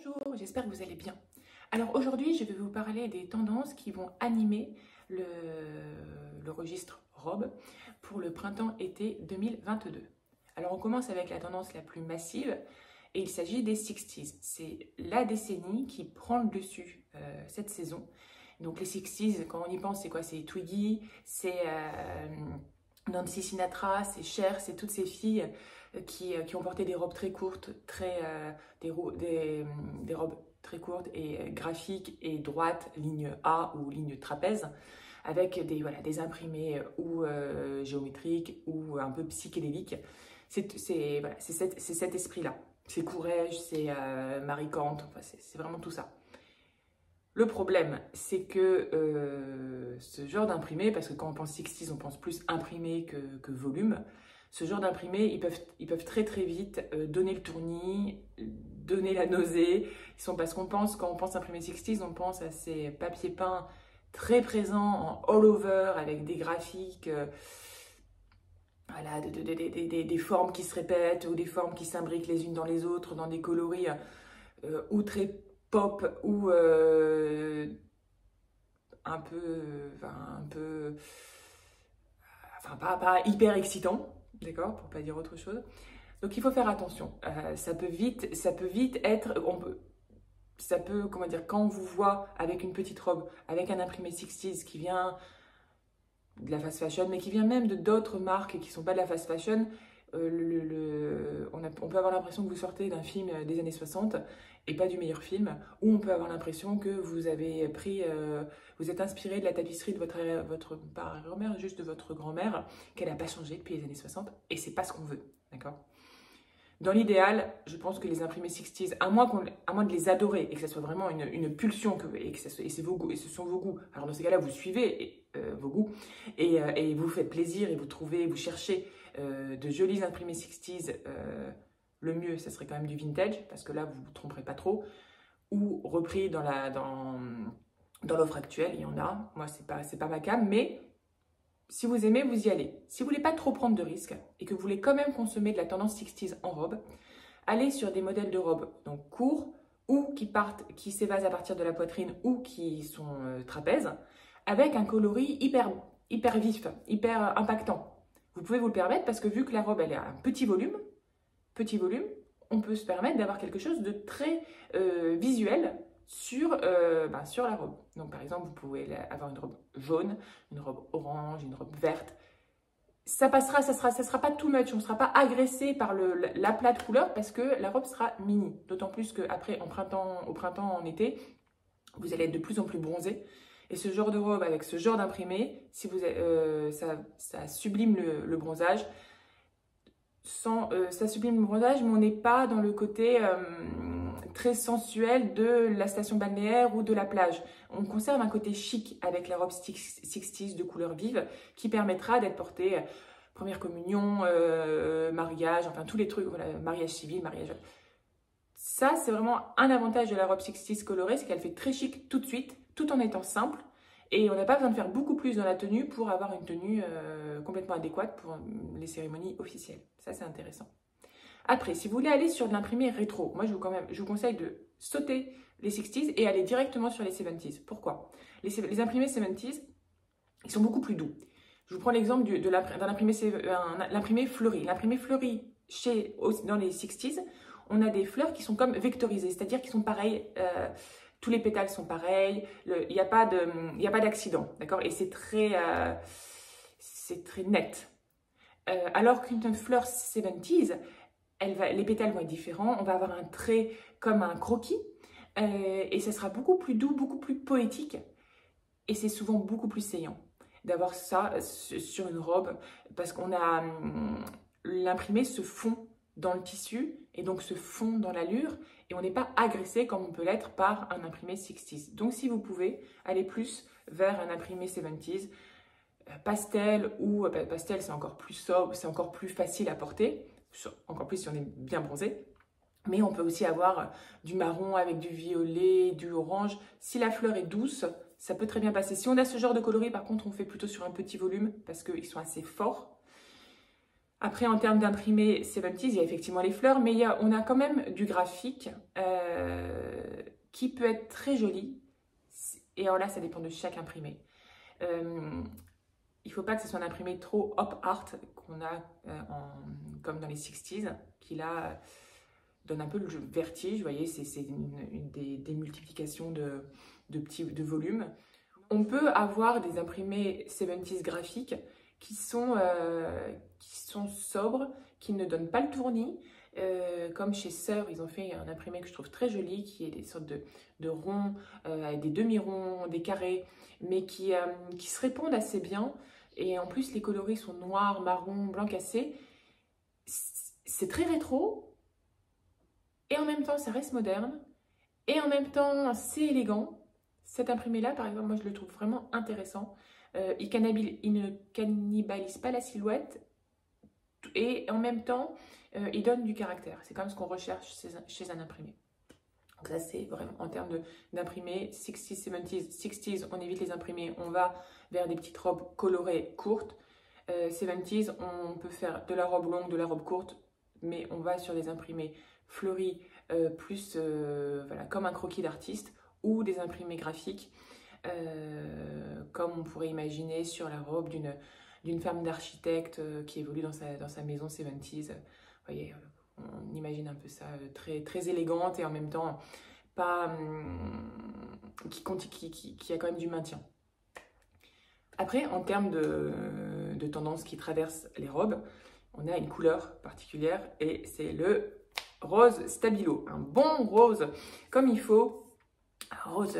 Bonjour, j'espère que vous allez bien. Alors aujourd'hui, je vais vous parler des tendances qui vont animer le registre robe pour le printemps-été 2022. Alors on commence avec la tendance la plus massive et il s'agit des 60s. C'est la décennie qui prend le dessus cette saison. Donc les 60s, quand on y pense, c'est quoi? C'est Twiggy, c'est Nancy Sinatra, c'est Cher, c'est toutes ces filles qui ont porté des robes très courtes, des robes très courtes et graphiques et droites, ligne A ou ligne trapèze, avec des imprimés ou géométriques ou un peu psychédéliques. C'est cet esprit-là. C'est Courrèges, c'est Marie Kant, enfin, c'est vraiment tout ça. Le problème, c'est que ce genre d'imprimé, parce que quand on pense 60s, on pense plus imprimé que volume, ce genre d'imprimé, ils peuvent très très vite donner le tournis, donner la nausée. Parce qu'on pense, quand on pense imprimé 60s, on pense à ces papiers peints très présents en all over, avec des graphiques, voilà, des formes qui se répètent ou des formes qui s'imbriquent les unes dans les autres, dans des coloris ou très pop ou pas hyper excitant, d'accord, pour pas dire autre chose. Donc il faut faire attention. Ça peut vite être, comment dire, quand on vous voit avec une petite robe, avec un imprimé 60s qui vient de la fast fashion, mais qui vient même de d'autres marques qui sont pas de la fast fashion, on peut avoir l'impression que vous sortez d'un film des années 60 et pas du meilleur film, ou on peut avoir l'impression que vous avez vous êtes inspiré de la tapisserie de votre grand-mère, juste de votre grand-mère, qu'elle n'a pas changé depuis les années 60, et c'est pas ce qu'on veut, d'accord? Dans l'idéal, je pense que les imprimés 60s, à moins de les adorer et que ça soit vraiment une pulsion, et c'est vos goûts, et ce sont vos goûts, alors dans ces cas-là, vous suivez vos goûts et vous faites plaisir et vous cherchez de jolis imprimés 60s. Le mieux, ça serait quand même du vintage, parce que là, vous ne vous tromperez pas trop, ou repris dans l'offre actuelle, il y en a. Moi, c'est pas ma came, mais si vous aimez, vous y allez. Si vous voulez pas trop prendre de risques et que vous voulez quand même consommer de la tendance 60s en robe, allez sur des modèles de robes donc courts ou qui s'évasent à partir de la poitrine ou qui sont trapèzes, avec un coloris hyper vif, hyper impactant. Vous pouvez vous le permettre parce que vu que la robe elle a un petit volume, on peut se permettre d'avoir quelque chose de très visuel sur la robe. Donc par exemple, vous pouvez avoir une robe jaune, une robe orange, une robe verte. Ça passera, ça sera pas too much, on ne sera pas agressé par l'aplat de couleurs parce que la robe sera mini. D'autant plus qu'après, au printemps, en été, vous allez être de plus en plus bronzé. Et ce genre de robe avec ce genre d'imprimé, ça sublime le bronzage. Ça sublime le bronzage, mais on n'est pas dans le côté très sensuel de la station balnéaire ou de la plage. On conserve un côté chic avec la robe 60s de couleur vive qui permettra d'être portée première communion, mariage, enfin tous les trucs, voilà, mariage civil, mariage. Ça, c'est vraiment un avantage de la robe 60s colorée, c'est qu'elle fait très chic tout de suite, tout en étant simple. Et on n'a pas besoin de faire beaucoup plus dans la tenue pour avoir une tenue complètement adéquate pour les cérémonies officielles. Ça, c'est intéressant. Après, si vous voulez aller sur de l'imprimé rétro, moi, je vous conseille de sauter les 60s et aller directement sur les 70s. Pourquoi? Les imprimés 70s, ils sont beaucoup plus doux. Je vous prends l'exemple d'un imprimé fleuri. L'imprimé fleuri dans les 60s, on a des fleurs qui sont comme vectorisées, c'est-à-dire qui sont pareilles. Tous les pétales sont pareils, il n'y a pas d'accident, d'accord? Et c'est très net. Alors qu'une fleur 70s, les pétales vont être différents, on va avoir un trait comme un croquis, et ça sera beaucoup plus doux, beaucoup plus poétique, et c'est souvent beaucoup plus saillant d'avoir ça sur une robe, parce qu'on a l'imprimé se fond dans le tissu et donc se fond dans l'allure et on n'est pas agressé comme on peut l'être par un imprimé 60s. Donc si vous pouvez, aller plus vers un imprimé 70s, pastel ou pastel c'est encore plus sobre, c'est encore plus facile à porter, encore plus si on est bien bronzé. Mais on peut aussi avoir du marron avec du violet, du orange. Si la fleur est douce, ça peut très bien passer. Si on a ce genre de coloris, par contre, on fait plutôt sur un petit volume parce qu'ils sont assez forts. Après, en termes d'imprimé 70s, il y a effectivement les fleurs, mais on a quand même du graphique qui peut être très joli. Et alors là, ça dépend de chaque imprimé. Il ne faut pas que ce soit un imprimé trop op art qu'on a comme dans les 60s, qui là donne un peu le vertige. Vous voyez, c'est des multiplications de volumes. On peut avoir des imprimés 70s graphiques qui sont sobres, qui ne donnent pas le tournis. Comme chez Sœur, ils ont fait un imprimé que je trouve très joli, qui est des sortes de ronds, avec des demi-ronds, des carrés, mais qui se répondent assez bien. Et en plus, les coloris sont noirs, marron, blanc cassé. C'est très rétro, et en même temps, ça reste moderne, et en même temps, c'est élégant. Cet imprimé-là, par exemple, moi, je le trouve vraiment intéressant. Il ne cannibalise pas la silhouette, et en même temps, il donne du caractère. C'est comme ce qu'on recherche chez un imprimé. Donc ça, c'est vraiment en termes d'imprimés 60s, 70s, 60s, on évite les imprimés, on va vers des petites robes colorées courtes. 70s, on peut faire de la robe longue, de la robe courte, mais on va sur des imprimés fleuris, plus voilà, comme un croquis d'artiste, ou des imprimés graphiques, comme on pourrait imaginer sur la robe d'une femme d'architecte qui évolue dans sa maison 70s. Vous voyez, on imagine un peu ça, très, très élégante et en même temps pas qui a quand même du maintien. Après, en termes de tendance qui traverse les robes, on a une couleur particulière et c'est le rose stabilo. Un bon rose comme il faut, un rose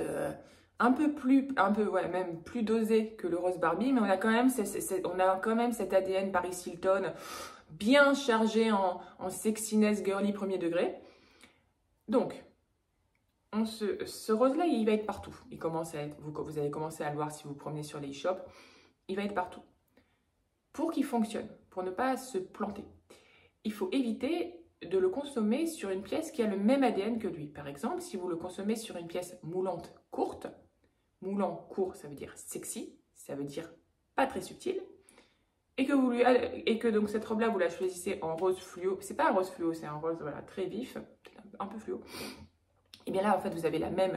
même plus dosé que le rose Barbie, mais on a quand même, cet ADN Paris Hilton bien chargé en sexiness girly premier degré. Donc, ce rose-là, il va être partout. Il commence à être, vous allez commencer à le voir si vous promenez sur les shops, il va être partout. Pour qu'il fonctionne, pour ne pas se planter, il faut éviter de le consommer sur une pièce qui a le même ADN que lui. Par exemple, si vous le consommez sur une pièce moulante courte, moulant court, ça veut dire sexy, ça veut dire pas très subtil, et que donc cette robe-là, vous la choisissez en rose fluo, c'est pas un rose fluo, c'est un rose voilà, très vif, un peu fluo, et bien là, en fait, vous avez la même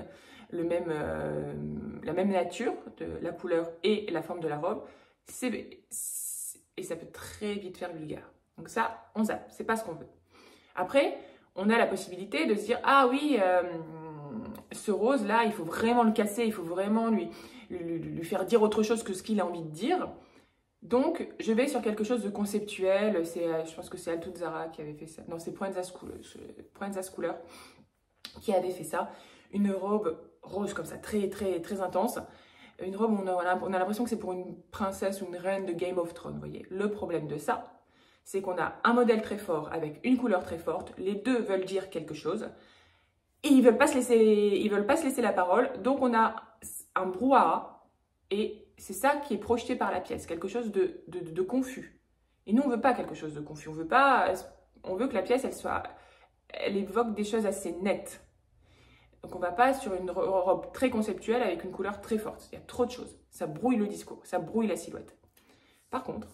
nature de la couleur et la forme de la robe, et ça peut très vite faire vulgaire. Donc ça, on zappe, c'est pas ce qu'on veut. Après, on a la possibilité de se dire, ah oui, ce rose-là, il faut vraiment le casser, il faut vraiment lui faire dire autre chose que ce qu'il a envie de dire. Donc, je vais sur quelque chose de conceptuel. Je pense que c'est Altuzzara qui avait fait ça. Non, c'est Proenza Schouler qui avait fait ça. Une robe rose comme ça, très, très, très intense. Une robe où on a l'impression que c'est pour une princesse ou une reine de Game of Thrones, vous voyez. Le problème de ça, c'est qu'on a un modèle très fort avec une couleur très forte. Les deux veulent dire quelque chose. Et ils veulent pas se laisser la parole. Donc, on a un brouhaha. Et c'est ça qui est projeté par la pièce. Quelque chose de confus. Et nous, on veut pas quelque chose de confus. On veut que la pièce, elle évoque des choses assez nettes. Donc, on ne va pas sur une robe très conceptuelle avec une couleur très forte. Il y a trop de choses. Ça brouille le discours, ça brouille la silhouette. Par contre,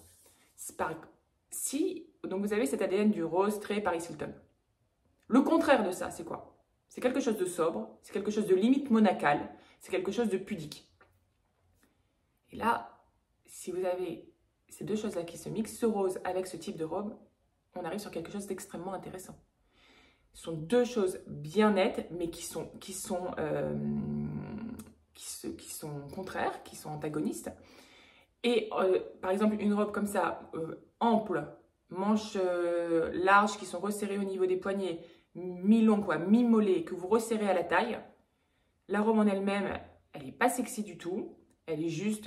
donc vous avez cet ADN du rose très Paris Hilton. Le contraire de ça, c'est quoi? C'est quelque chose de sobre, c'est quelque chose de limite monacal, c'est quelque chose de pudique. Et là, si vous avez ces deux choses-là qui se mixent, ce rose avec ce type de robe, on arrive sur quelque chose d'extrêmement intéressant. Ce sont deux choses bien nettes, mais qui sont contraires, qui sont antagonistes. Et par exemple, une robe comme ça, ample, manches larges qui sont resserrées au niveau des poignets, mi-long, mi-mollet, que vous resserrez à la taille. La robe en elle-même, elle n'est pas sexy du tout. Elle est juste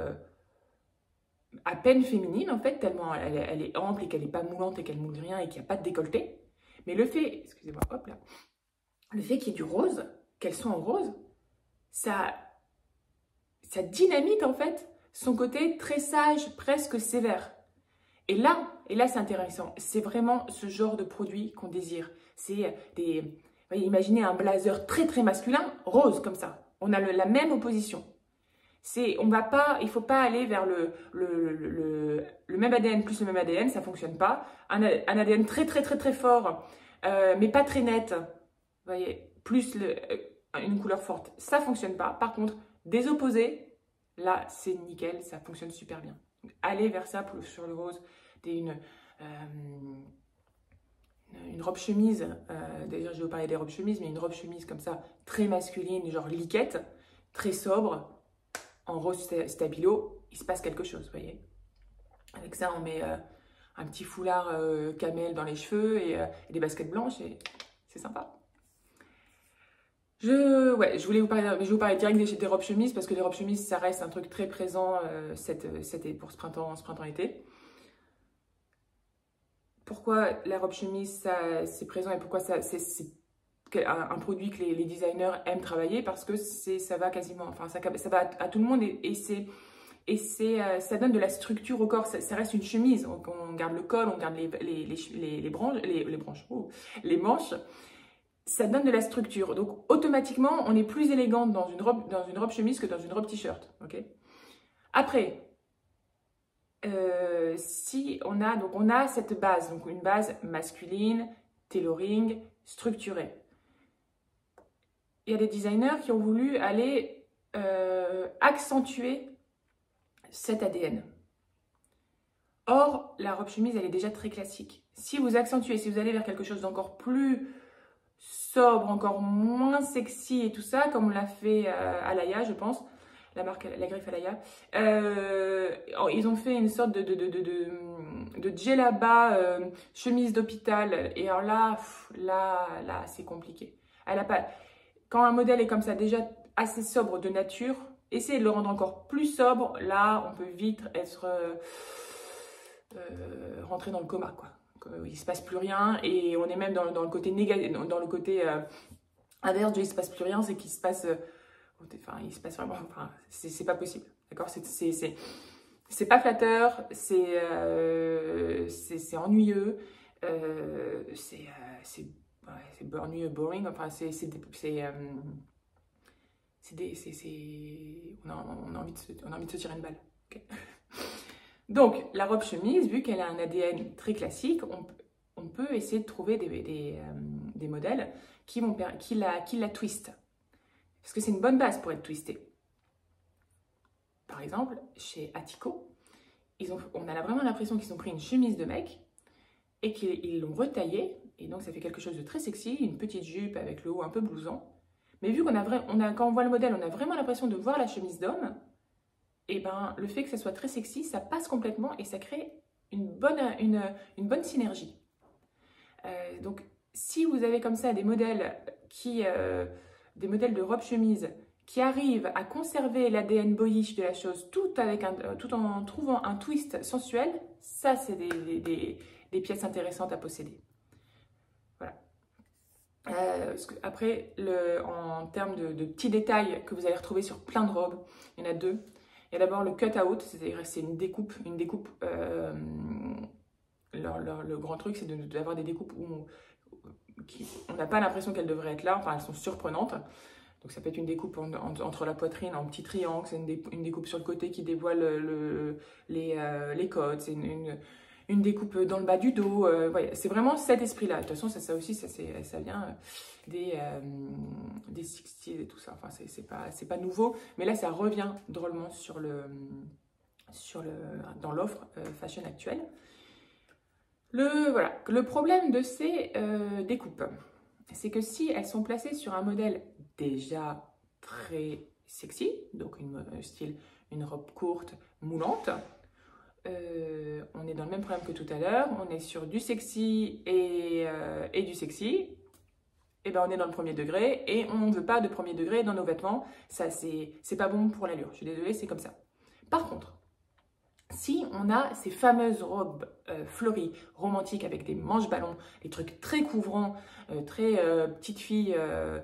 à peine féminine, en fait, tellement elle est ample et qu'elle n'est pas moulante et qu'elle moule rien et qu'il n'y a pas de décolleté. Mais le fait, excusez-moi, hop là, le fait qu'il y ait du rose, qu'elle soit en rose, ça dynamite en fait son côté très sage, presque sévère. Et là c'est intéressant. C'est vraiment ce genre de produit qu'on désire. C'est voyez, imaginez un blazer très très masculin, rose comme ça. On a la même opposition. Il ne faut pas aller vers le même ADN plus le même ADN, ça ne fonctionne pas. Un ADN très très très très fort, mais pas très net. Vous voyez, plus une couleur forte, ça ne fonctionne pas. Par contre, des opposés, là, c'est nickel, ça fonctionne super bien. Donc, allez vers ça sur le rose. Une robe chemise, d'ailleurs je vais vous parler des robes chemises, mais une robe chemise comme ça, très masculine, genre liquette, très sobre, en rose stabilo, il se passe quelque chose, vous voyez. Avec ça, on met un petit foulard camel dans les cheveux et des baskets blanches, et c'est sympa. Je voulais vous parler, mais je vais vous parler direct des robes chemises, parce que les robes chemises, ça reste un truc très présent pour ce printemps-été. Pourquoi la robe chemise, c'est présent et pourquoi c'est un produit que les designers aiment travailler? Parce que ça va quasiment, enfin ça va à tout le monde ça donne de la structure au corps. Ça reste une chemise. On garde le col, on garde les manches. Ça donne de la structure. Donc automatiquement, on est plus élégante dans une robe chemise que dans une robe t-shirt. Okay, après. Si on a cette base, donc une base masculine, tailoring, structurée. Il y a des designers qui ont voulu aller accentuer cet ADN. Or, la robe chemise, elle est déjà très classique. Si vous accentuez, si vous allez vers quelque chose d'encore plus sobre, encore moins sexy et tout ça, comme on l'a fait Alaïa, je pense, la marque, la griffe Alaïa, ils ont fait une sorte de djellaba, chemise d'hôpital, et alors là c'est compliqué. Quand un modèle est comme ça, déjà assez sobre de nature, essayez de le rendre encore plus sobre, là on peut vite être rentré dans le coma, quoi. Il se passe plus rien, et on est même dans le côté négatif, dans le côté inverse de il se passe plus rien, c'est qu'il se passe... il se passe vraiment, c'est pas possible, d'accord, c'est pas flatteur, c'est ennuyeux, c'est ennuyeux, boring, enfin on a envie de se tirer une balle. Okay. Donc la robe chemise, vu qu'elle a un ADN très classique, on peut essayer de trouver des modèles qui la twistent. Parce que c'est une bonne base pour être twisté. Par exemple, chez Attico, on a vraiment l'impression qu'ils ont pris une chemise de mec et qu'ils l'ont retaillée. Et donc, ça fait quelque chose de très sexy, une petite jupe avec le haut un peu blouson. Mais vu quand on voit le modèle, on a vraiment l'impression de voir la chemise d'homme, et ben, le fait que ça soit très sexy, ça passe complètement et ça crée une bonne synergie. Donc, si vous avez comme ça des modèles de robe chemise qui arrivent à conserver l'ADN boyish de la chose tout en trouvant un twist sensuel, ça c'est des pièces intéressantes à posséder. Voilà. Après, en termes de petits détails que vous allez retrouver sur plein de robes, il y en a deux. Il y a d'abord le cut-out, c'est-à-dire c'est une découpe. Le grand truc, c'est d'avoir des découpes où on n'a pas l'impression qu'elles devraient être là, enfin elles sont surprenantes. Donc ça peut être une découpe entre la poitrine en petit triangle, c'est une découpe sur le côté qui dévoile les côtes, c'est une découpe dans le bas du dos. Ouais, c'est vraiment cet esprit-là. De toute façon, ça aussi, ça vient des 60s et tout ça. Enfin, c'est pas nouveau, mais là, ça revient drôlement dans l'offre fashion actuelle. Le problème de ces découpes, c'est que si elles sont placées sur un modèle déjà très sexy, donc une robe courte, moulante, on est dans le même problème que tout à l'heure, on est sur du sexy et du sexy, et ben on est dans le premier degré, et on ne veut pas de premier degré dans nos vêtements, ça c'est pas bon pour l'allure, je suis désolée, c'est comme ça. Par contre, si on a ces fameuses robes fleuries, romantiques, avec des manches ballons, des trucs très couvrants, très petites filles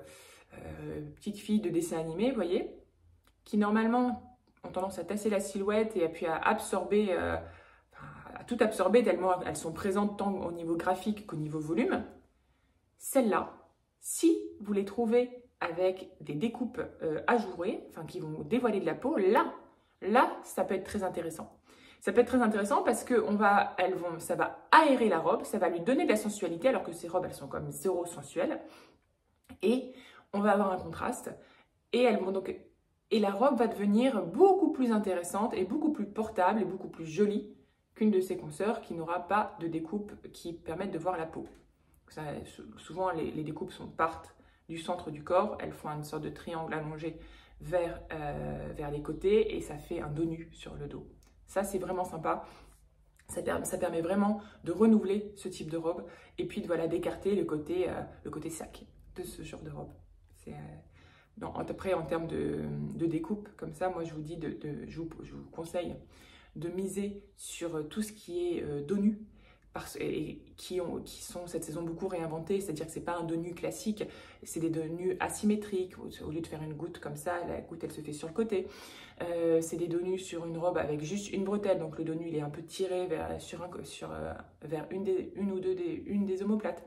de dessin animé, vous voyez, qui normalement ont tendance à tasser la silhouette et puis à absorber, à tout absorber tellement elles sont présentes tant au niveau graphique qu'au niveau volume. Celles-là, si vous les trouvez avec des découpes ajourées, enfin qui vont dévoiler de la peau, là, ça peut être très intéressant. Ça peut être très intéressant parce que ça va aérer la robe, ça va lui donner de la sensualité alors que ces robes, elles sont comme zéro sensuelles. Et on va avoir un contraste et elles vont donc... Et la robe va devenir beaucoup plus intéressante et beaucoup plus portable et beaucoup plus jolie qu'une de ses consoeurs qui n'aura pas de découpe qui permettent de voir la peau. Ça, souvent, les découpes partent du centre du corps, elles font une sorte de triangle allongé vers les côtés et ça fait un dos nu sur le dos. Ça, c'est vraiment sympa. Ça permet vraiment de renouveler ce type de robe et puis de voilà, d'écarter le côté sac de ce genre de robe. Après, en termes de découpe, comme ça, moi je vous dis, je vous conseille de miser sur tout ce qui est dos nu, qui sont cette saison beaucoup réinventés, c'est-à-dire que ce n'est pas un dos nu classique, c'est des dos nus asymétriques, au lieu de faire une goutte comme ça, la goutte elle se fait sur le côté. C'est des dos nus sur une robe avec juste une bretelle, donc le dos nu il est un peu tiré vers une des omoplates.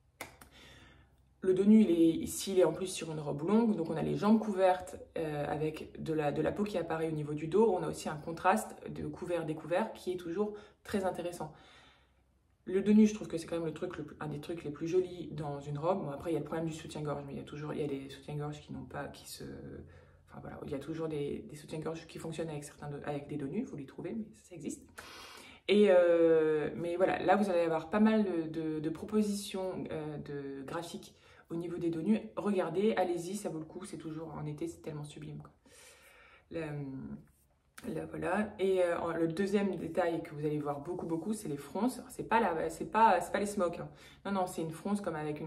Le dos nu, s'il est en plus sur une robe longue, donc on a les jambes couvertes avec de la peau qui apparaît au niveau du dos. On a aussi un contraste de couvert-découvert qui est toujours très intéressant. Le dos nu, je trouve que c'est quand même un des trucs les plus jolis dans une robe. Bon, après, il y a le problème du soutien-gorge, mais il y a des soutiens-gorge qui n'ont pas, enfin voilà, il y a toujours des soutiens-gorge qui fonctionnent avec des dos nus, il faut les trouver, mais ça existe. Mais voilà, là vous allez avoir pas mal de propositions de graphiques au niveau des dos nus. Regardez, allez-y, ça vaut le coup, c'est toujours en été, c'est tellement sublime, quoi. Voilà. Et le deuxième détail que vous allez voir beaucoup, c'est les fronces. C'est pas les smocks, hein. Non, c'est une fronce comme avec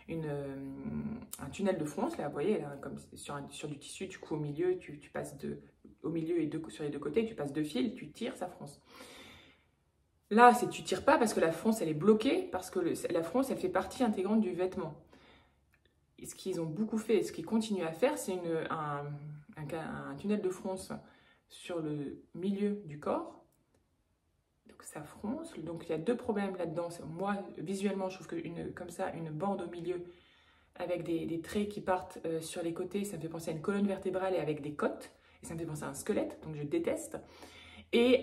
un tunnel de fronce, là, vous voyez, là, comme sur du tissu, du coup au milieu, tu passes au milieu et sur les deux côtés, tu passes deux fils, tu tires, ça fronce. Là, tu tires pas parce que la fronce, elle est bloquée, parce que la fronce, elle fait partie intégrante du vêtement. Et ce qu'ils ont beaucoup fait, et ce qu'ils continuent à faire, c'est un tunnel de fronce sur le milieu du corps. Donc ça fronce. Donc il y a deux problèmes là-dedans. Moi, visuellement, je trouve comme ça, une bande au milieu avec des traits qui partent sur les côtés, ça me fait penser à une colonne vertébrale et avec des côtes. Et ça me fait penser à un squelette, donc je déteste. Et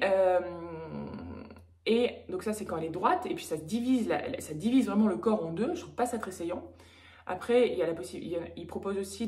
donc ça, c'est quand elle est droite, et puis ça divise vraiment le corps en deux. Je trouve pas ça très saillant. Après, il y a il propose aussi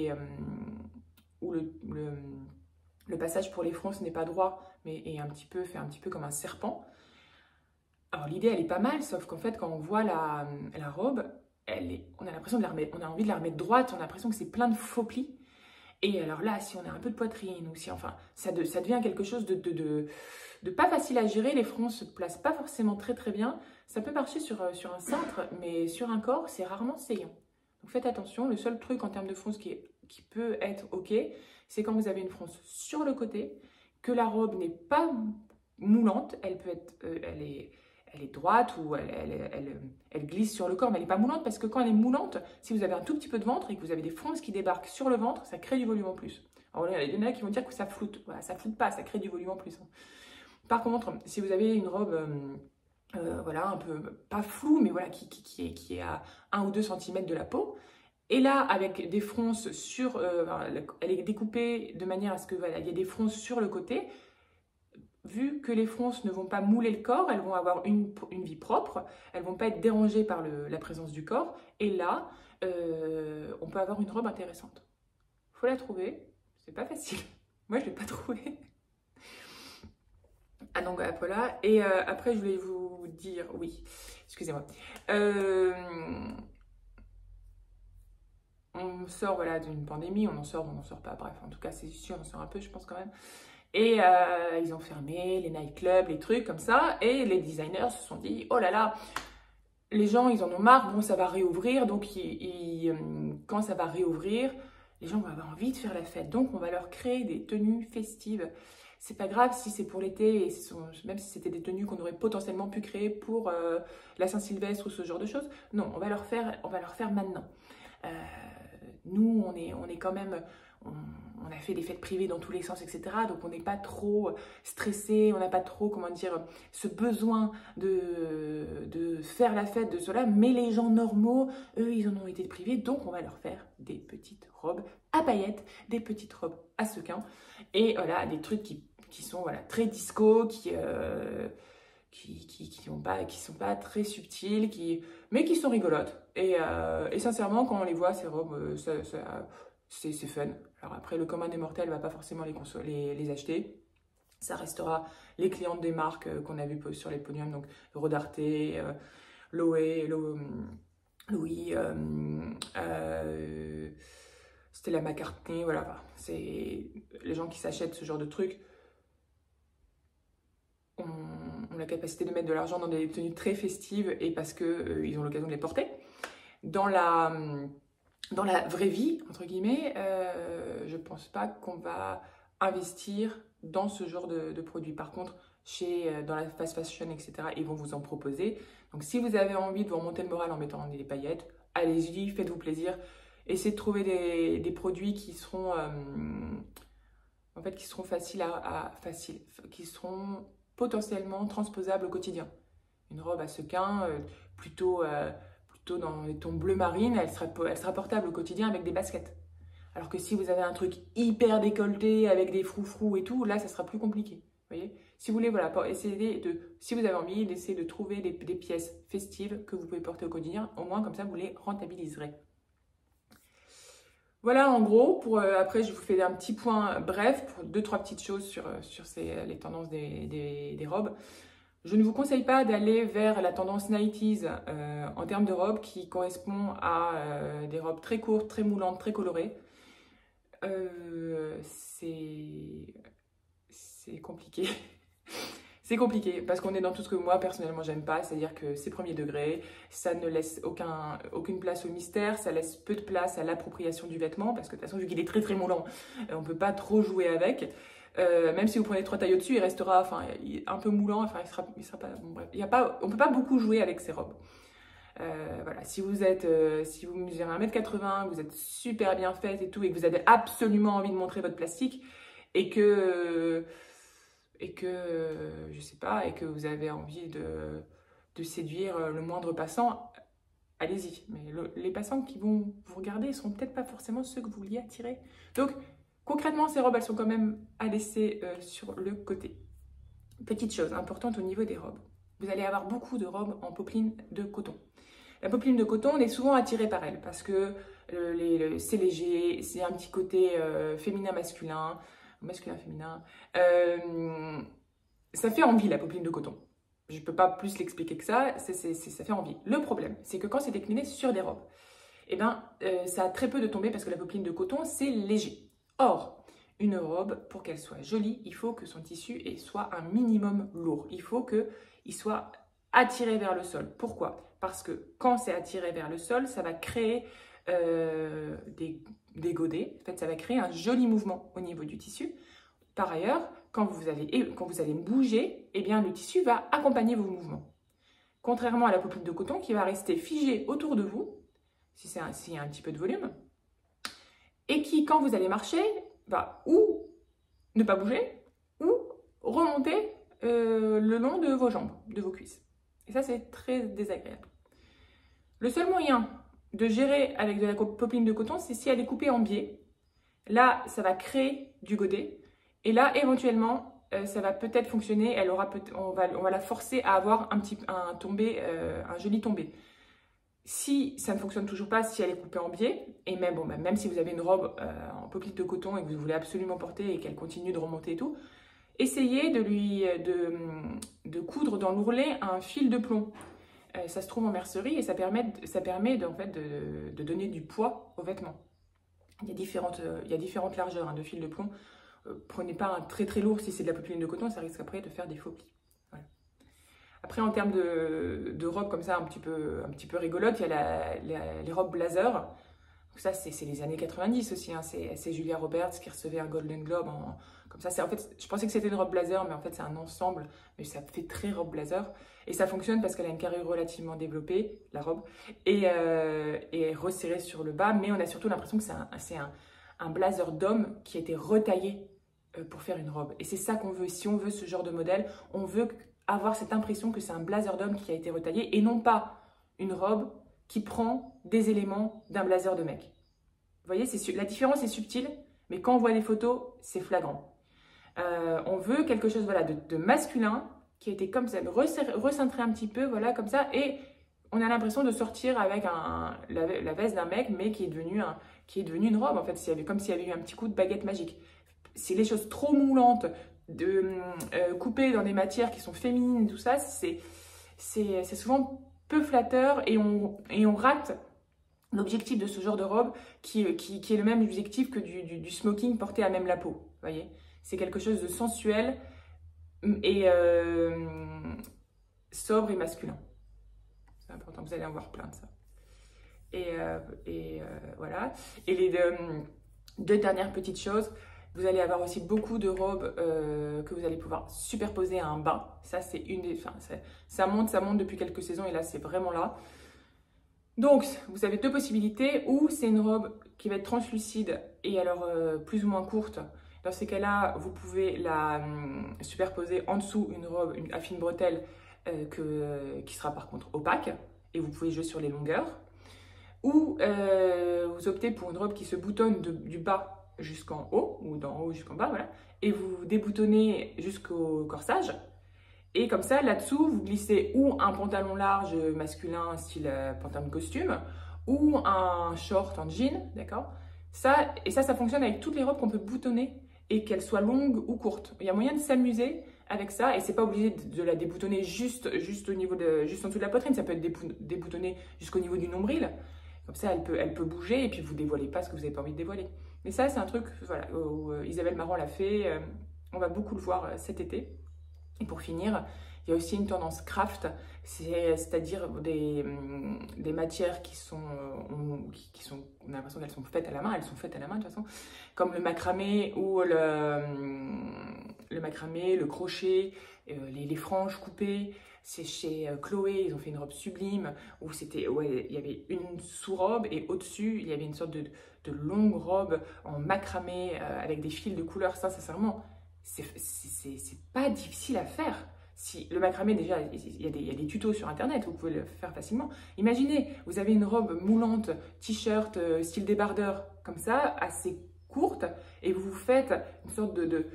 où le passage pour les fronces n'est pas droit, mais fait un petit peu comme un serpent. Alors l'idée, elle est pas mal, sauf qu'en fait, quand on voit la robe, on a l'impression on a envie de la remettre droite, on a l'impression que c'est plein de faux plis. Et alors là, si on a un peu de poitrine, ou si, enfin, ça devient quelque chose de pas facile à gérer. Les fronts se placent pas forcément très bien. Ça peut marcher sur un cintre, mais sur un corps, c'est rarement saillant. Donc faites attention. Le seul truc en termes de fronce qui peut être OK, c'est quand vous avez une fronce sur le côté, que la robe n'est pas moulante. Elle peut être, elle est droite ou elle glisse sur le corps, mais elle n'est pas moulante, parce que quand elle est moulante, si vous avez un tout petit peu de ventre et que vous avez des fronces qui débarquent sur le ventre, ça crée du volume en plus. Alors il y en a qui vont dire que ça floute. Voilà, ça floute pas, ça crée du volume en plus. Par contre, si vous avez une robe voilà, un peu, pas floue, mais voilà, qui est à 1 ou 2 cm de la peau, et là, avec des fronces elle est découpée de manière à ce que voilà, il y ait des fronces sur le côté. Vu que les fronces ne vont pas mouler le corps, elles vont avoir une vie propre, elles ne vont pas être dérangées par la présence du corps. Et là, on peut avoir une robe intéressante. Il faut la trouver, c'est pas facile. Moi, je ne l'ai pas trouvée. Ah donc voilà. Et après, je voulais vous dire, oui, excusez-moi. On sort voilà, d'une pandémie, on n'en sort pas, bref, en tout cas, c'est sûr, on en sort un peu, je pense quand même. Et ils ont fermé les nightclubs, les trucs comme ça. Et les designers se sont dit, oh là là, les gens, ils en ont marre. Bon, ça va réouvrir. Donc, quand ça va réouvrir, les gens vont avoir envie de faire la fête. Donc, on va leur créer des tenues festives. C'est pas grave si c'est pour l'été, et même si c'était des tenues qu'on aurait potentiellement pu créer pour la Saint-Sylvestre ou ce genre de choses. Non, on va leur faire maintenant. Nous, on est quand même... On a fait des fêtes privées dans tous les sens, etc. Donc, on n'est pas trop stressé, on n'a pas trop, comment dire, ce besoin de faire la fête de cela. Mais les gens normaux, eux, ils en ont été privés. Donc, on va leur faire des petites robes à paillettes, des petites robes à sequins. Et voilà, des trucs qui sont voilà, très disco, qui qui sont pas très subtiles, mais qui sont rigolotes. Et sincèrement, quand on les voit, ces robes, c'est fun. Alors après, le commun des mortels ne va pas forcément les acheter. Ça restera les clientes des marques qu'on a vues sur les podiums, donc Rodarte, Louis, Stella McCartney, voilà. Enfin, c'est les gens qui s'achètent ce genre de trucs ont la capacité de mettre de l'argent dans des tenues très festives et parce que ils ont l'occasion de les porter. Dans la vraie vie, entre guillemets, je pense pas qu'on va investir dans ce genre de produits. Par contre, dans la fast fashion, etc., ils vont vous en proposer. Donc, si vous avez envie de vous remonter le moral en mettant des paillettes, allez-y, faites-vous plaisir. Essayez de trouver des produits qui seront, en fait, qui seront qui seront potentiellement transposables au quotidien. Une robe à sequins, plutôt dans les tons bleu marine, elle sera portable au quotidien avec des baskets. Alors que si vous avez un truc hyper décolleté avec des froufrous et tout, là, ça sera plus compliqué. Vous voyez? Si vous voulez, voilà, si vous avez envie d'essayer de trouver des pièces festives que vous pouvez porter au quotidien, au moins comme ça, vous les rentabiliserez. Voilà, en gros, après, je vous fais un petit point bref pour 2-3 petites choses sur les tendances des robes. Je ne vous conseille pas d'aller vers la tendance 90s en termes de robes qui correspond à des robes très courtes, très moulantes, très colorées. C'est compliqué. C'est compliqué parce qu'on est dans tout ce que moi personnellement j'aime pas, c'est-à-dire que c'est premier degré, ça ne laisse aucune place au mystère, ça laisse peu de place à l'appropriation du vêtement parce que de toute façon vu qu'il est très très moulant, on peut pas trop jouer avec. Même si vous prenez 3 tailles au-dessus, il restera un peu moulant, il sera pas, bon, bref, on peut pas beaucoup jouer avec ces robes. Voilà, si vous mesurez 1m80, vous êtes super bien faite et tout, et que vous avez absolument envie de montrer votre plastique, et que je sais pas, et que vous avez envie de séduire le moindre passant, allez-y. Mais les passants qui vont vous regarder ne seront peut-être pas forcément ceux que vous vouliez attirer. Donc, concrètement, ces robes, elles sont quand même à laisser sur le côté. Petite chose importante au niveau des robes. Vous allez avoir beaucoup de robes en popeline de coton. La popeline de coton, on est souvent attiré par elle parce que c'est léger, c'est un petit côté féminin-masculin, masculin-féminin. Ça fait envie la popeline de coton. Je ne peux pas plus l'expliquer que ça, ça fait envie. Le problème, c'est que quand c'est décliné sur des robes, eh ben, ça a très peu de tombées parce que la popeline de coton, c'est léger. Or, une robe, pour qu'elle soit jolie, il faut que son tissu soit un minimum lourd. Il faut qu'il soit attiré vers le sol. Pourquoi? Parce que quand c'est attiré vers le sol, ça va créer des godets. En fait, ça va créer un joli mouvement au niveau du tissu. Par ailleurs, quand vous allez bouger, eh bien, le tissu va accompagner vos mouvements. Contrairement à la popeline de coton qui va rester figée autour de vous, s'il y a un petit peu de volume, et qui, quand vous allez marcher, va ou ne pas bouger, ou remonter le long de vos jambes, de vos cuisses. Et ça, c'est très désagréable. Le seul moyen de gérer avec de la popeline de coton, c'est si elle est coupée en biais. Là, ça va créer du godet. Et là, éventuellement, ça va peut-être fonctionner. On va la forcer à avoir un joli tombé. Si ça ne fonctionne toujours pas, si elle est coupée en biais, et même si vous avez une robe en popeline de coton et que vous voulez absolument porter et qu'elle continue de remonter et tout, essayez de coudre dans l'ourlet un fil de plomb. Ça se trouve en mercerie et ça permet de donner du poids aux vêtements. Il y a différentes largeurs de fil de plomb. Prenez pas un très très lourd si c'est de la popeline de coton, ça risque après de faire des faux plis. Voilà. Après, en termes de robes comme ça un petit peu rigolotes, il y a les robes blazer. Donc ça, c'est les années 90 aussi. Hein. C'est Julia Roberts qui recevait un Golden Globe comme ça. En fait, je pensais que c'était une robe blazer, mais en fait, c'est un ensemble. Mais ça fait très robe blazer. Et ça fonctionne parce qu'elle a une carrure relativement développée, la robe, et resserrée sur le bas. Mais on a surtout l'impression que c'est un blazer d'homme qui a été retaillé pour faire une robe. Et c'est ça qu'on veut. Si on veut ce genre de modèle, on veut avoir cette impression que c'est un blazer d'homme qui a été retaillé et non pas une robe qui prend des éléments d'un blazer de mec. Vous voyez, la différence est subtile, mais quand on voit les photos, c'est flagrant. On veut quelque chose de masculin, qui a été comme ça, recentrée un petit peu, voilà, comme ça, et on a l'impression de sortir avec la veste d'un mec, mais qui est devenu une robe, en fait, comme s'il y avait eu un petit coup de baguette magique. C'est les choses trop moulantes, coupées dans des matières qui sont féminines, tout ça, c'est souvent peu flatteur, et on rate l'objectif de ce genre de robe qui est le même objectif que du smoking porté à même la peau, vous voyez. C'est quelque chose de sensuel et sobre et masculin. C'est important, vous allez en voir plein de ça. Voilà. Et les deux dernières petites choses, vous allez avoir aussi beaucoup de robes que vous allez pouvoir superposer à un bain. Ça, c'est une des... Enfin, ça monte depuis quelques saisons et là, c'est vraiment là. Donc, vous avez deux possibilités. Ou c'est une robe qui va être translucide et alors plus ou moins courte. Dans ces cas-là, vous pouvez la superposer en dessous une robe à fine bretelle qui sera par contre opaque. Et vous pouvez jouer sur les longueurs. Ou vous optez pour une robe qui se boutonne du bas jusqu'en haut, ou d'en haut jusqu'en bas, voilà. Et vous déboutonnez jusqu'au corsage. Et comme ça, là-dessous, vous glissez ou un pantalon large masculin, style pantalon de costume, ou un short en jean, d'accord? Ça fonctionne avec toutes les robes qu'on peut boutonner et qu'elles soient longues ou courtes. Il y a moyen de s'amuser avec ça et c'est pas obligé de la déboutonner juste en dessous de la poitrine. Ça peut être déboutonné jusqu'au niveau du nombril. Comme ça, elle peut bouger et puis vous dévoilez pas ce que vous n'avez pas envie de dévoiler. Mais ça, c'est un truc, voilà, où Isabelle Marant l'a fait. On va beaucoup le voir cet été. Et pour finir, il y a aussi une tendance craft, c'est-à-dire des matières qui sont, on a l'impression qu'elles sont faites à la main, de toute façon, comme le macramé ou le crochet, les franges coupées. C'est chez Chloé, ils ont fait une robe sublime où il y avait une sous-robe et au-dessus, il y avait une sorte de longue robe en macramé avec des fils de couleur. Ça, sincèrement, c'est pas difficile à faire. Si le macramé, déjà, il y a des tutos sur internet, vous pouvez le faire facilement. Imaginez, vous avez une robe moulante, t-shirt, style débardeur, comme ça, assez courte, et vous faites une sorte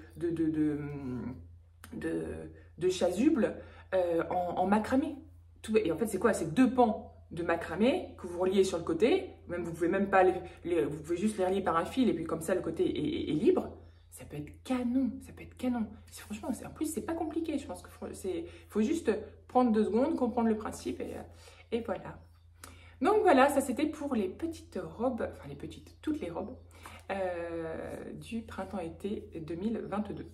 de chasuble en macramé. Et en fait, c'est quoi? C'est deux pans de macramé que vous reliez sur le côté. Même, vous pouvez même pas vous pouvez juste les relier par un fil, et puis comme ça, le côté est libre. Ça peut être canon, ça peut être canon. Franchement, en plus, c'est pas compliqué. Je pense qu'il faut juste prendre 2 secondes, comprendre le principe et voilà. Donc voilà, ça c'était pour les petites robes, enfin toutes les robes du printemps-été 2022.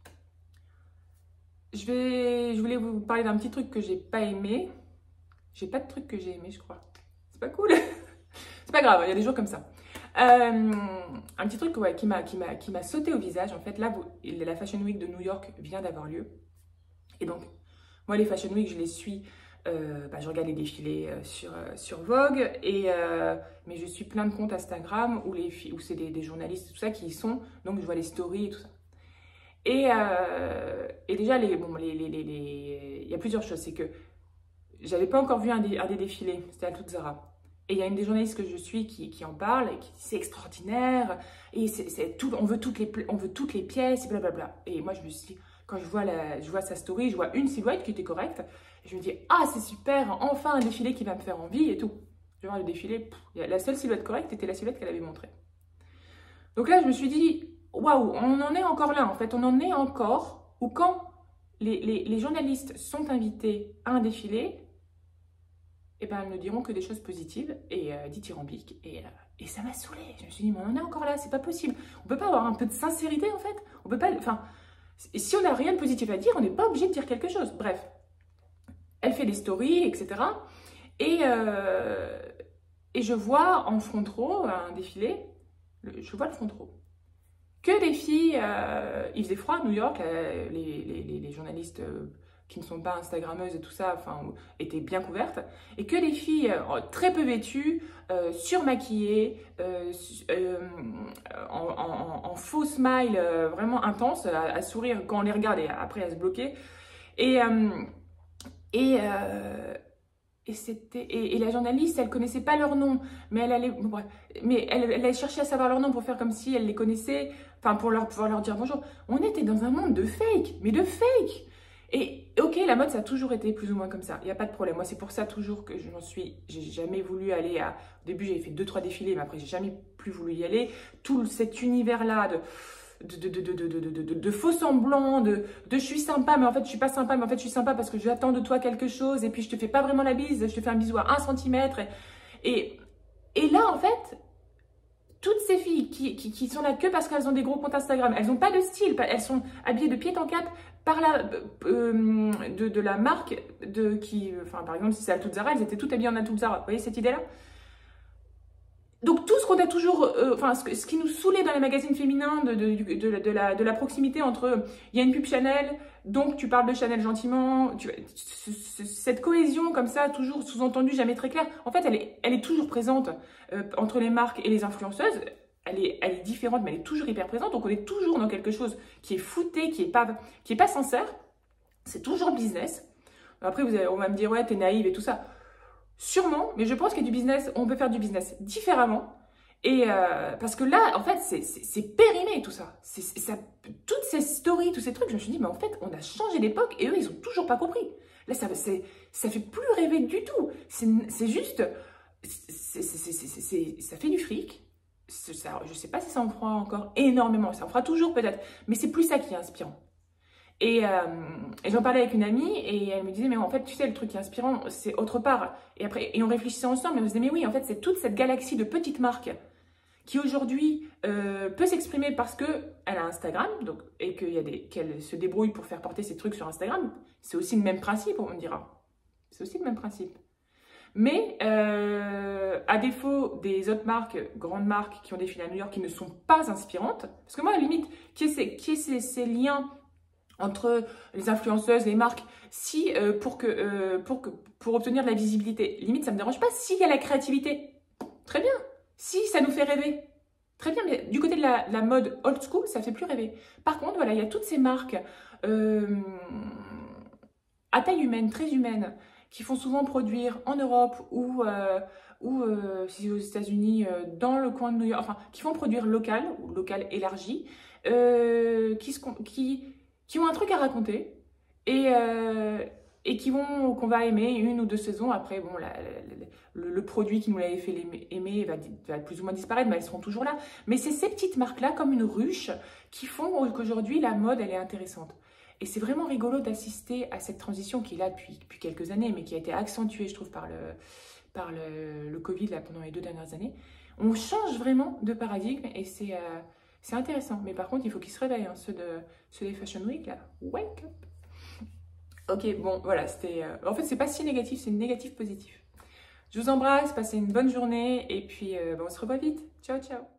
Je voulais vous parler d'un petit truc que j'ai pas aimé. J'ai pas de truc que j'ai aimé, je crois. C'est pas cool. C'est pas grave, il y a des jours comme ça. Un petit truc qui m'a sauté au visage. En fait, là, la Fashion Week de New York vient d'avoir lieu. Et donc, moi, les Fashion Week, je les suis. Je regarde les défilés sur Vogue. Mais je suis plein de comptes Instagram où c'est des journalistes, tout ça, qui y sont. Donc, je vois les stories et tout ça. Et déjà, il y a plusieurs choses. C'est que j'avais pas encore vu un des défilés. C'était à toute Zara. Et il y a une des journalistes que je suis qui en parle et qui dit c'est extraordinaire et on veut toutes les pièces et blablabla. Et moi je me suis dit, quand je vois sa story, je vois une silhouette qui était correcte et je me dis ah c'est super, enfin un défilé qui va me faire envie et tout. Je vois le défilé, la seule silhouette correcte était la silhouette qu'elle avait montrée. Donc là je me suis dit waouh, on en est encore là en fait, on en est encore où quand les journalistes sont invités à un défilé, eh ben, elles ne diront que des choses positives et dithyrambiques. Et ça m'a saoulée. Je me suis dit, mais on en est encore là, c'est pas possible. On peut pas avoir un peu de sincérité, en fait. On peut pas... Enfin, si on n'a rien de positif à dire, on n'est pas obligé de dire quelque chose. Bref, elle fait des stories, etc. Et je vois en front row, un défilé, je vois le front row. Que des filles... il faisait froid à New York, les journalistes... qui ne sont pas instagrammeuses et tout ça, enfin, étaient bien couvertes, et que des filles très peu vêtues, surmaquillées, en faux smile vraiment intense, à sourire quand on les regarde et après à se bloquer. Et la journaliste, elle connaissait pas leur nom, mais elle cherchait à savoir leur nom pour faire comme si elle les connaissait, enfin pour pouvoir leur dire bonjour. On était dans un monde de fake, mais de fake. Et ok, la mode, ça a toujours été plus ou moins comme ça. Il n'y a pas de problème. Moi, c'est pour ça toujours que j'ai jamais voulu aller à... Au début, j'avais fait 2-3 défilés, mais après, j'ai jamais plus voulu y aller. Tout cet univers-là de faux semblants, de je suis sympa, mais en fait, je suis pas sympa, mais en fait, je suis sympa parce que j'attends de toi quelque chose, et puis je te fais pas vraiment la bise, je te fais un bisou à 1 centimètre. Et là, en fait, toutes ces filles qui sont là que parce qu'elles ont des gros comptes Instagram, elles n'ont pas de style, elles sont habillées de pied en cap par de la marque enfin, par exemple, si c'est Altout Zara, elles étaient toutes habillées en Altout Zara. Vous voyez cette idée-là? Donc tout ce qu'on a toujours, enfin ce qui nous saoulait dans les magazines féminins de la proximité entre il y a une pub Chanel, donc tu parles de Chanel gentiment, cette cohésion comme ça, toujours sous-entendue, jamais très claire, en fait elle est toujours présente entre les marques et les influenceuses, elle est différente mais elle est toujours hyper présente, donc on est toujours dans quelque chose qui est fouté, qui est pas sincère, c'est toujours business. Après on va me dire ouais t'es naïve et tout ça. Sûrement, mais je pense qu'il y a du business, on peut faire du business différemment. Et parce que là, en fait, c'est périmé tout ça. Toutes ces stories, tous ces trucs, je me suis dit, mais en fait, on a changé d'époque et eux, ils ont toujours pas compris. Là, ça fait plus rêver du tout. C'est juste, ça fait du fric. Ça, je sais pas si ça en fera encore énormément, ça en fera toujours peut-être, mais c'est plus ça qui est inspirant. Et j'en parlais avec une amie et elle me disait, mais en fait, tu sais, le truc qui est inspirant, c'est autre part. Et on réfléchissait ensemble et on se disait, mais oui, en fait, c'est toute cette galaxie de petites marques qui aujourd'hui peut s'exprimer parce qu'elle a Instagram donc, et qu'elle se débrouille pour faire porter ses trucs sur Instagram. C'est aussi le même principe, on me dira. C'est aussi le même principe. Mais à défaut des autres marques, grandes marques qui ont défilé à New York, qui ne sont pas inspirantes, parce que moi, à la limite, qui est ces liens entre les influenceuses, les marques, si pour obtenir de la visibilité, limite ça me dérange pas s'il y a la créativité, très bien. Si ça nous fait rêver, très bien. Mais du côté de la mode old school, ça fait plus rêver. Par contre, voilà, il y a toutes ces marques à taille humaine, très humaine, qui font souvent produire en Europe ou si aux États-Unis, dans le coin de New York, enfin, qui font produire local ou local élargi, qui ont un truc à raconter et qu'on va aimer 1 ou 2 saisons. Après, bon, le produit qui nous l'avait fait aimer va plus ou moins disparaître, mais elles seront toujours là. Mais c'est ces petites marques-là, comme une ruche, qui font qu'aujourd'hui, la mode, elle est intéressante. Et c'est vraiment rigolo d'assister à cette transition qui est là depuis quelques années, mais qui a été accentuée, je trouve, par le Covid là, pendant les 2 dernières années. On change vraiment de paradigme et c'est intéressant, mais par contre, il faut qu'ils se réveillent, hein, ceux des Fashion Week, là. Wake up! Ok, bon, voilà, c'était... en fait, c'est pas si négatif, c'est négatif positif. Je vous embrasse, passez une bonne journée, et puis on se revoit vite. Ciao, ciao!